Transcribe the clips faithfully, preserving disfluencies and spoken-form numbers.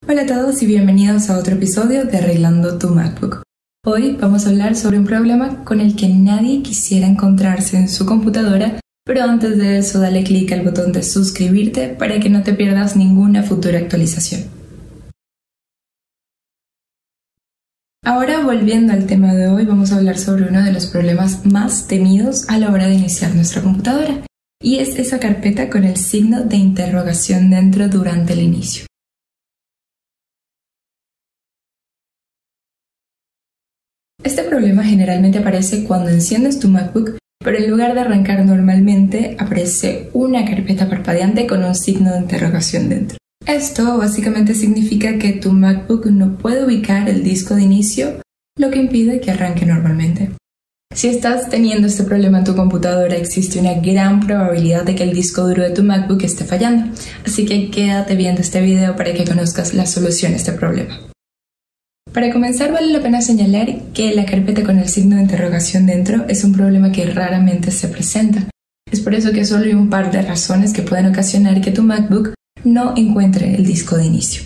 Hola a todos y bienvenidos a otro episodio de Arreglando tu MacBook. Hoy vamos a hablar sobre un problema con el que nadie quisiera encontrarse en su computadora, pero antes de eso dale clic al botón de suscribirte para que no te pierdas ninguna futura actualización. Ahora, volviendo al tema de hoy, vamos a hablar sobre uno de los problemas más temidos a la hora de iniciar nuestra computadora, y es esa carpeta con el signo de interrogación dentro durante el inicio. Este problema generalmente aparece cuando enciendes tu MacBook, pero en lugar de arrancar normalmente, aparece una carpeta parpadeante con un signo de interrogación dentro. Esto básicamente significa que tu MacBook no puede ubicar el disco de inicio, lo que impide que arranque normalmente. Si estás teniendo este problema en tu computadora, existe una gran probabilidad de que el disco duro de tu MacBook esté fallando, así que quédate viendo este video para que conozcas la solución a este problema. Para comenzar, vale la pena señalar que la carpeta con el signo de interrogación dentro es un problema que raramente se presenta. Es por eso que solo hay un par de razones que pueden ocasionar que tu MacBook no encuentre el disco de inicio.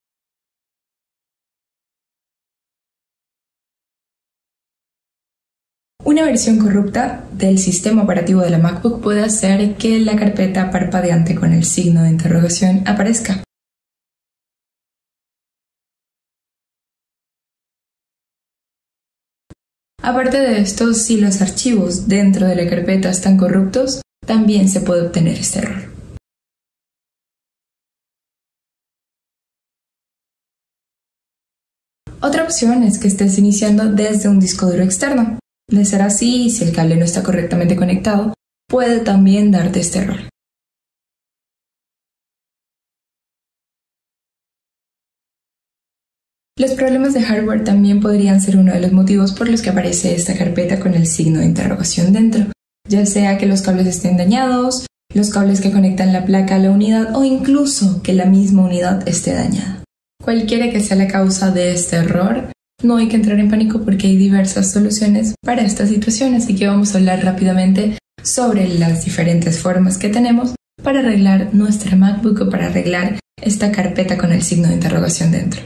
Una versión corrupta del sistema operativo de la MacBook puede hacer que la carpeta parpadeante con el signo de interrogación aparezca. Aparte de esto, si los archivos dentro de la carpeta están corruptos, también se puede obtener este error. Otra opción es que estés iniciando desde un disco duro externo. De ser así, si el cable no está correctamente conectado, puede también darte este error. Los problemas de hardware también podrían ser uno de los motivos por los que aparece esta carpeta con el signo de interrogación dentro, ya sea que los cables estén dañados, los cables que conectan la placa a la unidad o incluso que la misma unidad esté dañada. Cualquiera que sea la causa de este error, no hay que entrar en pánico porque hay diversas soluciones para esta situación, así que vamos a hablar rápidamente sobre las diferentes formas que tenemos para arreglar nuestra MacBook o para arreglar esta carpeta con el signo de interrogación dentro.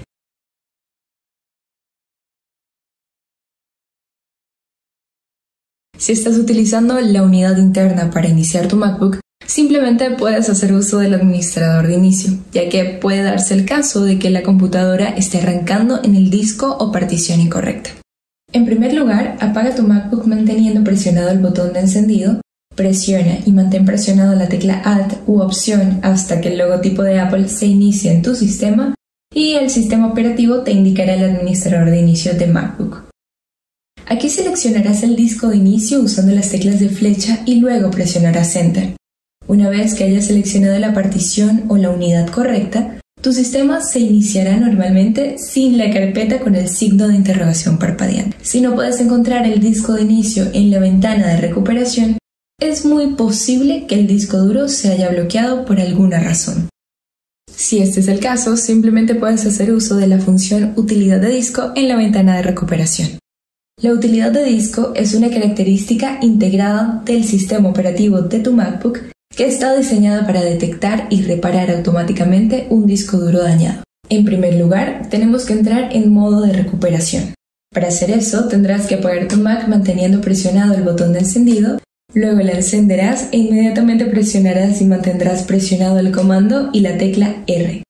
Si estás utilizando la unidad interna para iniciar tu MacBook, simplemente puedes hacer uso del administrador de inicio, ya que puede darse el caso de que la computadora esté arrancando en el disco o partición incorrecta. En primer lugar, apaga tu MacBook manteniendo presionado el botón de encendido, presiona y mantén presionado la tecla Alt u Opción hasta que el logotipo de Apple se inicie en tu sistema y el sistema operativo te indicará el administrador de inicio de MacBook. Aquí seleccionarás el disco de inicio usando las teclas de flecha y luego presionarás Enter. Una vez que hayas seleccionado la partición o la unidad correcta, tu sistema se iniciará normalmente sin la carpeta con el signo de interrogación parpadeante. Si no puedes encontrar el disco de inicio en la ventana de recuperación, es muy posible que el disco duro se haya bloqueado por alguna razón. Si este es el caso, simplemente puedes hacer uso de la función Utilidad de disco en la ventana de recuperación. La utilidad de disco es una característica integrada del sistema operativo de tu MacBook que está diseñada para detectar y reparar automáticamente un disco duro dañado. En primer lugar, tenemos que entrar en modo de recuperación. Para hacer eso, tendrás que apagar tu Mac manteniendo presionado el botón de encendido, luego la encenderás e inmediatamente presionarás y mantendrás presionado el comando y la tecla R.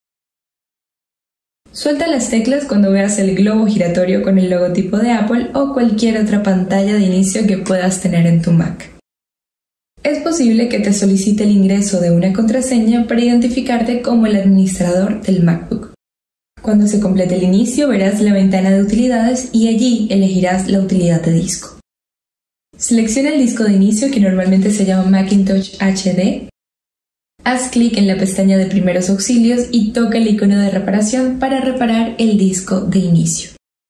Suelta las teclas cuando veas el globo giratorio con el logotipo de Apple o cualquier otra pantalla de inicio que puedas tener en tu Mac. Es posible que te solicite el ingreso de una contraseña para identificarte como el administrador del MacBook. Cuando se complete el inicio, verás la ventana de utilidades y allí elegirás la utilidad de disco. Selecciona el disco de inicio, que normalmente se llama Macintosh H D. Haz clic en la pestaña de primeros auxilios y toca el icono de reparación para reparar el disco de inicio.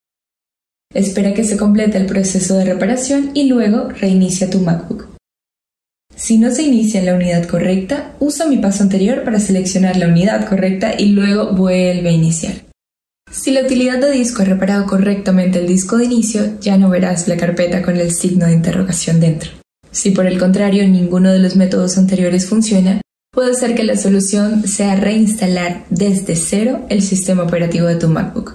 Espera que se complete el proceso de reparación y luego reinicia tu MacBook. Si no se inicia en la unidad correcta, usa mi paso anterior para seleccionar la unidad correcta y luego vuelve a iniciar. Si la utilidad de disco ha reparado correctamente el disco de inicio, ya no verás la carpeta con el signo de interrogación dentro. Si por el contrario ninguno de los métodos anteriores funciona, puede ser que la solución sea reinstalar desde cero el sistema operativo de tu MacBook.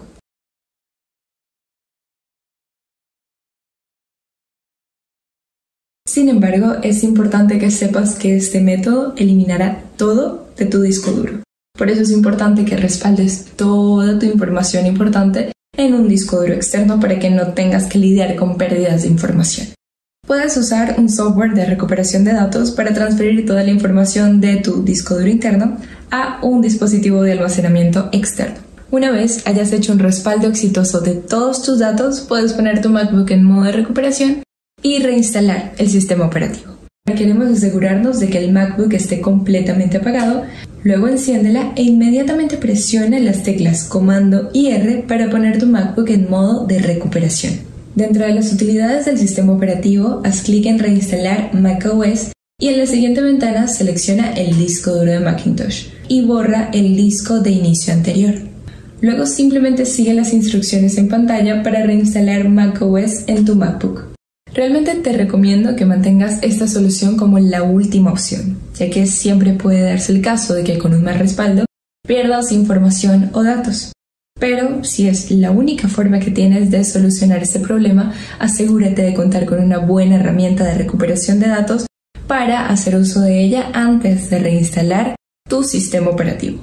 Sin embargo, es importante que sepas que este método eliminará todo de tu disco duro. Por eso es importante que respaldes toda tu información importante en un disco duro externo para que no tengas que lidiar con pérdidas de información. Puedes usar un software de recuperación de datos para transferir toda la información de tu disco duro interno a un dispositivo de almacenamiento externo. Una vez hayas hecho un respaldo exitoso de todos tus datos, puedes poner tu MacBook en modo de recuperación y reinstalar el sistema operativo. Queremos asegurarnos de que el MacBook esté completamente apagado, luego enciéndela e inmediatamente presiona las teclas Comando y R para poner tu MacBook en modo de recuperación. Dentro de las utilidades del sistema operativo, haz clic en Reinstalar macOS y en la siguiente ventana selecciona el disco duro de Macintosh y borra el disco de inicio anterior. Luego simplemente sigue las instrucciones en pantalla para reinstalar macOS en tu MacBook. Realmente te recomiendo que mantengas esta solución como la última opción, ya que siempre puede darse el caso de que con un mal respaldo pierdas información o datos. Pero si es la única forma que tienes de solucionar este problema, asegúrate de contar con una buena herramienta de recuperación de datos para hacer uso de ella antes de reinstalar tu sistema operativo.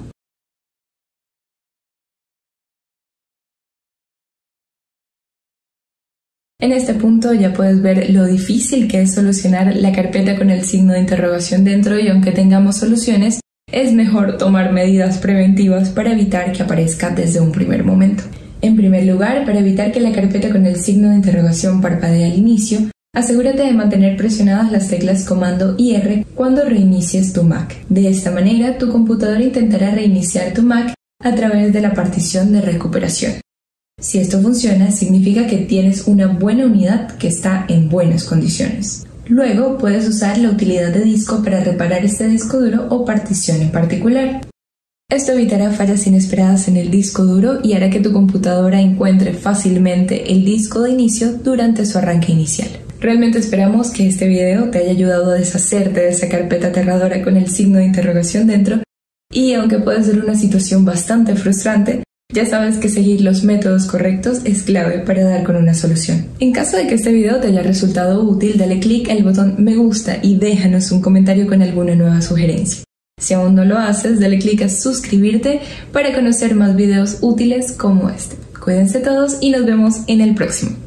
En este punto ya puedes ver lo difícil que es solucionar la carpeta con el signo de interrogación dentro, y aunque tengamos soluciones, es mejor tomar medidas preventivas para evitar que aparezca desde un primer momento. En primer lugar, para evitar que la carpeta con el signo de interrogación parpadee al inicio, asegúrate de mantener presionadas las teclas Comando y R cuando reinicies tu Mac. De esta manera, tu computadora intentará reiniciar tu Mac a través de la partición de recuperación. Si esto funciona, significa que tienes una buena unidad que está en buenas condiciones. Luego puedes usar la utilidad de disco para reparar este disco duro o partición en particular. Esto evitará fallas inesperadas en el disco duro y hará que tu computadora encuentre fácilmente el disco de inicio durante su arranque inicial. Realmente esperamos que este video te haya ayudado a deshacerte de esa carpeta aterradora con el signo de interrogación dentro, y aunque puede ser una situación bastante frustrante, ya sabes que seguir los métodos correctos es clave para dar con una solución. En caso de que este video te haya resultado útil, dale clic al botón me gusta y déjanos un comentario con alguna nueva sugerencia. Si aún no lo haces, dale clic a suscribirte para conocer más videos útiles como este. Cuídense todos y nos vemos en el próximo.